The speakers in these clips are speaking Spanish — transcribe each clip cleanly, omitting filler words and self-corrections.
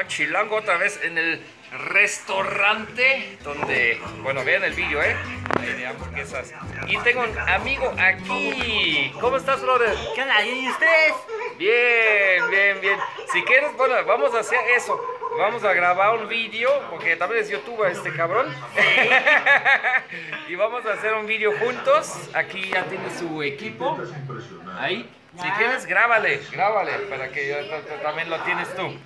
Alemán Chilango, otra vez en el restaurante donde, bueno, vean el vídeo, de hamburguesas. Y tengo un amigo aquí. ¿Cómo estás, brother? ¿Qué onda? ¿Y ustedes? Bien, bien, bien. Si quieres, bueno, vamos a hacer eso. Vamos a grabar un vídeo, porque también es youtuber este cabrón. Y vamos a hacer un vídeo juntos. Aquí ya tiene su equipo. Ahí. Si quieres, grábale, para que también lo tienes tú.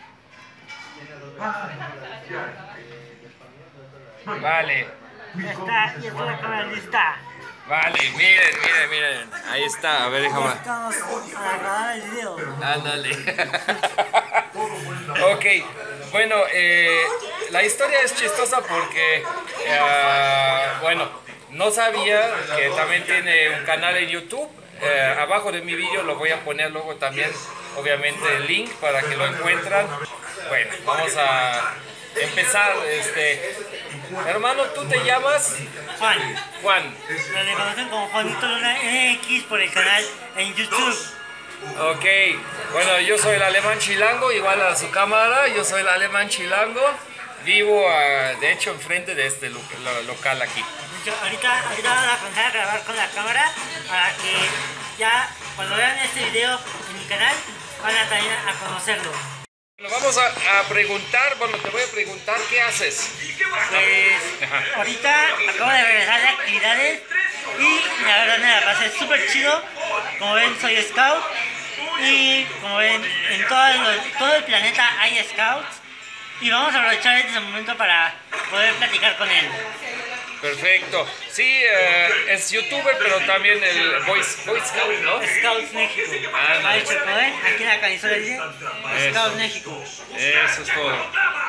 Vale. Ya está la cámara lista. Vale, miren. Ahí está, a ver, déjame. Estamos a grabar el video. Ándale. Ok, bueno, la historia es chistosa porque, bueno, no sabía que también tiene un canal en YouTube. Abajo de mi vídeo lo voy a poner luego también, obviamente, el link para que lo encuentran. Bueno, vamos a empezar. Hermano, ¿tú te llamas? Juan. Me conocen como Juanito Luna MX por el canal en YouTube. Ok, bueno, yo soy el Alemán Chilango, igual a su cámara, yo soy el Alemán Chilango. Vivo, de hecho, enfrente de este local aquí. Ahorita vamos a comenzar a grabar con la cámara para que ya cuando vean este video en mi canal van a también a conocerlo. Bueno, vamos a preguntar, bueno, te voy a preguntar qué haces. Pues ahorita acabo de regresar de actividades y la verdad me la pasé súper chido. Como ven, soy scout y como ven, en todo el planeta hay scouts y vamos a aprovechar este momento para poder platicar con él. Perfecto. Sí, es youtuber, pero también el Boy Scout, ¿no? Scouts México. Ahí se puede, aquí en la camisola dice Scouts México. Eso es todo.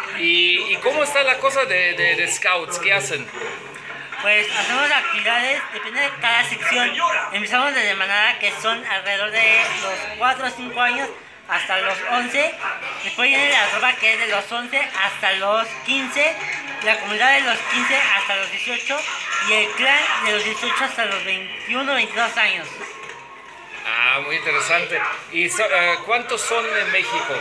¿Y cómo está la cosa de Scouts? ¿Qué hacen? Pues hacemos actividades, depende de cada sección. Empezamos desde manada, que son alrededor de los 4 o 5 años hasta los 11. Después viene la tropa, que es de los 11 hasta los 15. La comunidad de los 15 hasta los 18. Y el clan de los 18 hasta los 21 o 22 años. Ah, muy interesante. ¿Y cuántos son en México?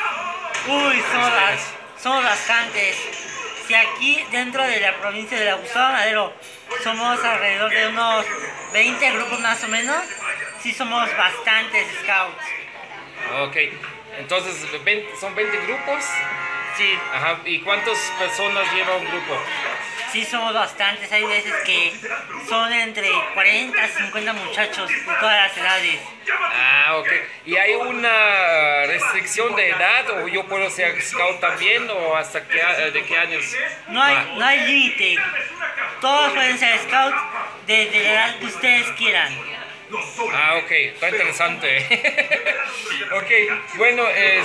Uy, somos bastantes. Si aquí dentro de la provincia de la Gustavo Madero somos alrededor de unos 20 grupos más o menos, sí somos bastantes scouts. Ok, entonces son 20 grupos. Sí. Ajá, ¿y cuántas personas lleva un grupo? Sí, somos bastantes, hay veces que son entre 40 a 50 muchachos de todas las edades. Ah, ok. ¿Y hay una restricción de edad o yo puedo ser scout también o hasta de qué años? No hay límite, todos pueden ser scouts desde la edad que ustedes quieran. Ah, ok, está interesante. Ok, bueno,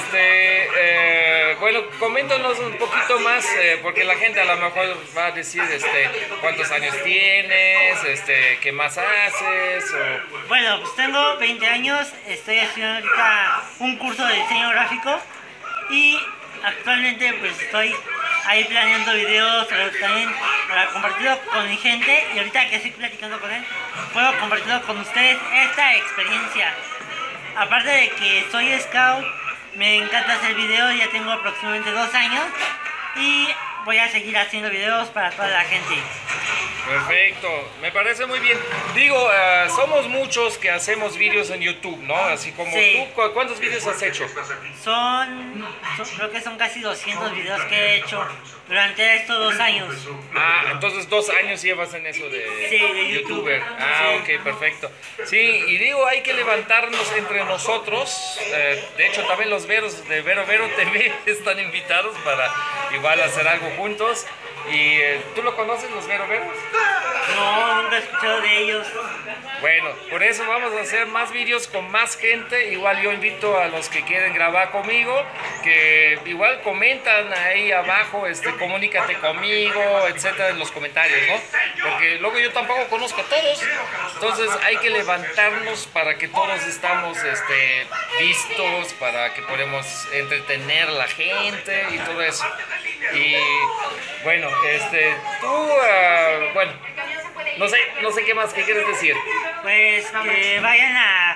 bueno, coméntanos un poquito más, porque la gente a lo mejor va a decir, cuántos años tienes, qué más haces, o... Bueno, pues tengo 20 años, estoy haciendo ahorita un curso de diseño gráfico y actualmente pues estoy ahí planeando videos también para compartirlo con mi gente, y ahorita que estoy platicando con él puedo compartirlo con ustedes esta experiencia. Aparte de que soy scout, me encanta hacer videos, ya tengo aproximadamente 2 años y voy a seguir haciendo videos para toda la gente. Perfecto, me parece muy bien. Digo, somos muchos que hacemos vídeos en YouTube, ¿no? Así como sí. tú, ¿cuántos vídeos has hecho? Creo que son casi 200 videos que he hecho durante estos 2 años. Ah, entonces 2 años llevas en eso de youtuber. Ah, sí. Ok, perfecto. Sí, y digo, hay que levantarnos entre nosotros. De hecho, también los veros de Vero TV están invitados para igual hacer algo juntos. ¿Y tú lo conoces, los Veros? No, nunca he escuchado de ellos. Bueno, por eso vamos a hacer más vídeos con más gente. Igual yo invito a los que quieren grabar conmigo, que igual comentan ahí abajo, comunícate conmigo, etcétera, en los comentarios, ¿no? Porque luego yo tampoco conozco a todos. Entonces hay que levantarnos para que todos estamos listos, para que podamos entretener a la gente y todo eso. Y bueno, tú, bueno, no sé qué más, ¿qué quieres decir? Pues que vayan a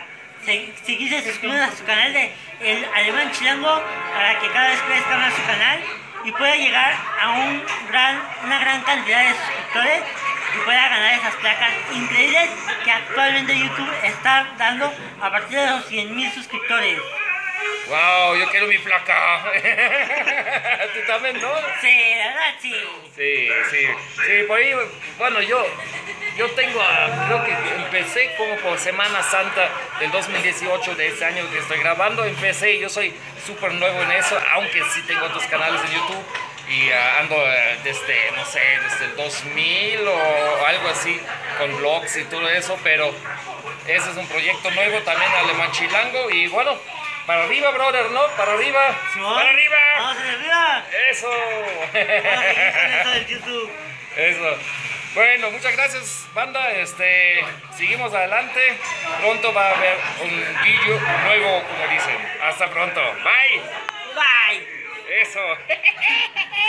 seguirse suscribiendo a su canal de El Alemán Chilango para que cada vez crezca más su canal y pueda llegar a una gran cantidad de suscriptores y pueda ganar esas placas increíbles que actualmente YouTube está dando a partir de los 100,000 suscriptores. Wow, yo quiero mi placa. ¿Tú también, no? Sí, la verdad sí. Sí, por ahí, bueno, yo tengo, creo que empecé como por Semana Santa del 2018 de este año que estoy grabando, empecé, yo soy súper nuevo en eso, aunque sí tengo otros canales en YouTube y ando desde, no sé, desde el 2000 o algo así, con vlogs y todo eso, pero ese es un proyecto nuevo también, Alemán Chilango, y bueno, para arriba, brother, ¿no? Para arriba. ¿No? ¡Para arriba! ¡Vamos arriba! ¡Eso! Vamos a seguir con esto del YouTube. Eso. Bueno, muchas gracias, banda. Seguimos adelante. Pronto va a haber un vídeo nuevo, como dicen. Hasta pronto. Bye. Bye. Eso.